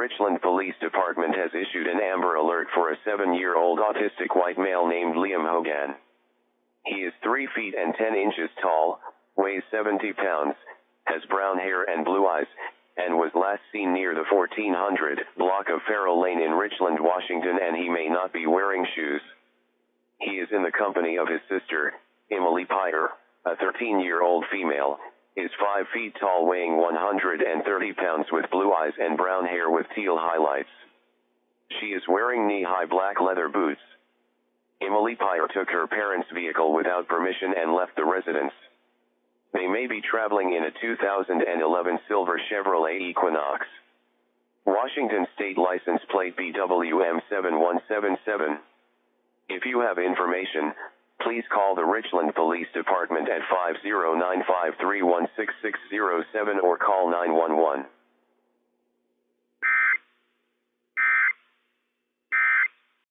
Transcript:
Richland Police Department has issued an Amber Alert for a 7-year-old autistic white male named Liam Hogan. He is 3 feet and 10 inches tall, weighs 70 pounds, has brown hair and blue eyes, and was last seen near the 1400 block of Farrell Lane in Richland, Washington, and he may not be wearing shoes. He is in the company of his sister, Emily Pyer, a 13-year-old female, is 5 feet tall, weighing 130 pounds, with blue eyes and brown hair with teal highlights. She is wearing knee-high black leather boots. Emily Pyer took her parents' vehicle without permission and left the residence. They may be traveling in a 2011 silver Chevrolet Equinox. Washington State License Plate BWM7177. If you have information, please call the Richland Police Department at 5095316607 or call 911.